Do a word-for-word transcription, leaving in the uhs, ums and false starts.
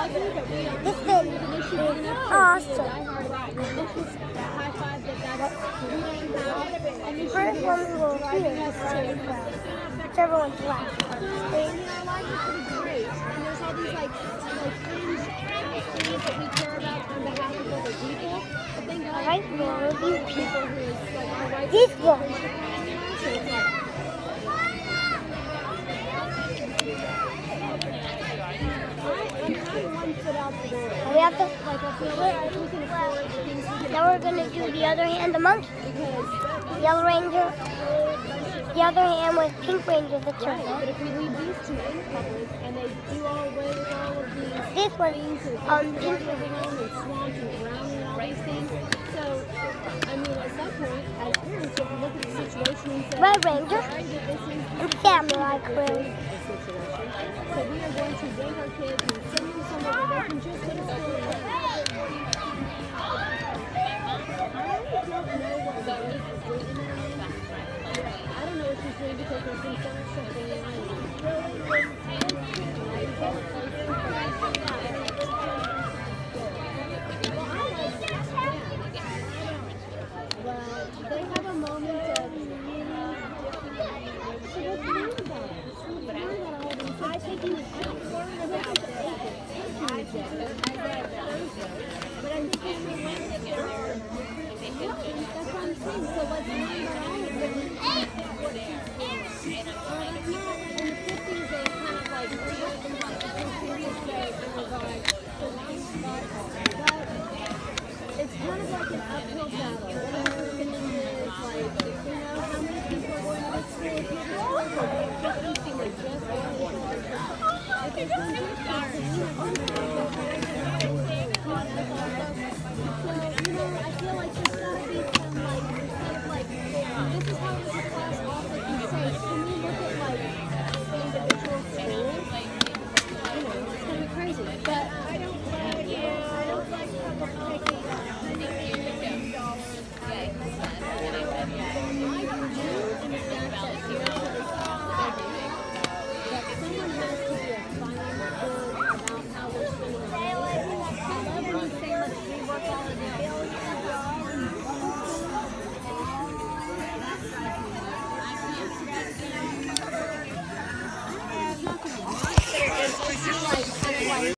This is awesome. First one we will hear is everyone's last. Great. And there's all these like like things that we care about on behalf of other people. But thank God, Right, we'll review people who is like our right. this one. So it's like, We have to. like I feel like we can afford the things we can Now we're gonna do the other hand, the monkey, because Yellow Ranger. The other hand with Pink Ranger, the right, turtle. but if we leave these two in public and they do all away with all of these This one, things and um, living on and swamp and ground and all these things. So I mean at some point as parents you have to look at the situation and say, Red Ranger sorry that this is and Samurai Crew. the situation. So we are going to bring our kids and send them somewhere where they can just go to school. I don't know what she's doing because there's been so much stuff going on. Well, they have a moment of really so what's new about it? What's new about all these? I think you should learn about it. I think I read Thursday, but I'm thinking that's what I'm saying. So what's new about all of it? It's kind of like an uphill battle. What I'm thinking is like, you know, how many people are going to this school if you're just over, just eating or just going to